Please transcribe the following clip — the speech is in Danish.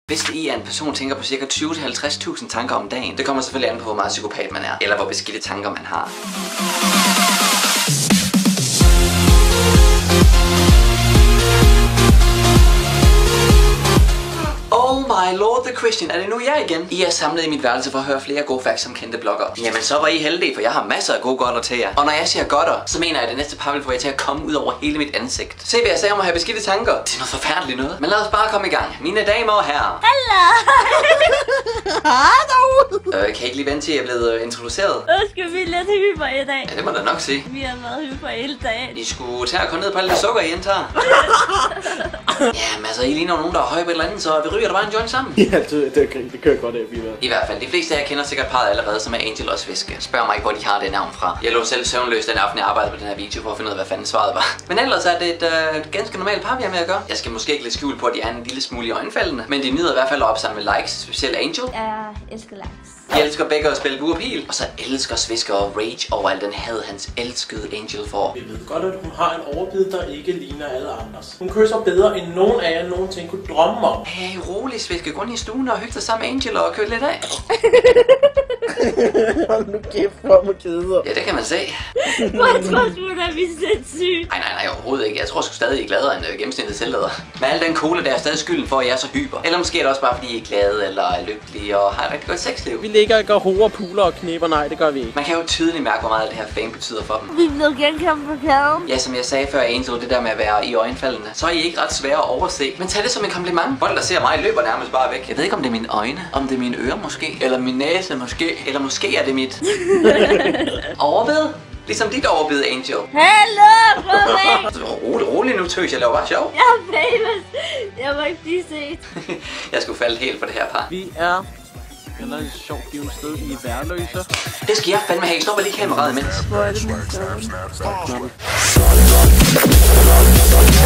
Hvis I er en person, tænker på ca. 20-50.000 tanker om dagen, det kommer selvfølgelig an på, hvor meget psykopat man er, eller hvor beskidte tanker man har. Oh my lord the Christian, er det nu jeg igen? I er samlet i mit værelse for at høre flere gode facts om kendte blogger. Jamen så var I heldige, for jeg har masser af gode godter til jer. Og når jeg siger godter, så mener jeg, at det næste par vil få jer til at komme ud over hele mit ansigt. Se hvad jeg sagde om at have beskidte tanker. Det er noget forfærdeligt noget. Men lad os bare komme i gang. Mine damer og herrer. Hallo! Kan I ikke lige vente til, at jeg er blevet introduceret? Skal vi lidt hyper i dag? Ja, det må da nok sige. Vi har været hyper hele dagen. I skulle tage og gå ned på alt det sukker, I indtager. Jamen altså, I ligner nogen, der er høj på et eller andet, så vi ryger da bare en joint sammen. Ja, det kører godt af, vi ved. I hvert fald, de fleste af jer kender sikkert parret allerede, som er Angel og Sviske. Spørg mig ikke, hvor de har det navn fra. Jeg lå selv søvnløs den aften, jeg arbejdede på den her video, for at finde ud af, hvad fanden svaret var. Men ellers er det et ganske normalt par, vi har med at gøre. Jeg skal måske ikke lidt skjul på, at de er en lille smule øjenfaldende, men de nyder i hvert fald at opsamle likes, specielt Angel. Jeg elsker laks. De elsker begge at spille bur og pil, og så elsker Sviske og rage over al den had, hans elskede Angel får. Vi ved godt, at hun har en overbid, der ikke ligner alle andres. Hun kysser bedre, end nogen af jer nogensinde kunne drømme om. Hey, rolig Sviske, gå ind i stuen og hygge dig sammen med Angel og køre lidt af. Hold nu kæft, hvor må keder. Ja, det kan man se. Hvor tror du, at vi er sindssygt? Nej, overhovedet ikke. Jeg tror sgu stadig, I er gladere end gennemsnittet selvleder. Men al den cola, der er stadig skylden for, at jeg er så hyper. Eller måske er det også bare, fordi I er glade eller er lykkelige og har et rigtig godt sexliv. Vi ligger og går hover, puler og knipper. Nej, det gør vi ikke. Man kan jo tydeligt mærke, hvor meget det her fame betyder for dem. Vi blev genkommet på kæden. Ja, som jeg sagde før, Angel, det der med at være i øjenfaldene, så er I ikke ret svære at overse. Men tag det som en kompliment. Folk, der ser mig, løber nærmest bare væk. Jeg ved ikke, om det er mine øjne, om det er mine ører måske, eller min næse måske, eller måske er det mit overbid. Ligesom dit overbid, Angel. Hallo, prøv Rolig nu, tøs. Jeg laver bare sjov. Jeg er famous. Jeg må ikke blive set. Jeg skulle falde helt for det her par. Vi er eller et sjovt givet sted i Værløse. Det skal jeg fandme have. Stopper lige kameraet imens. Hvor er det min større? Stop knappen.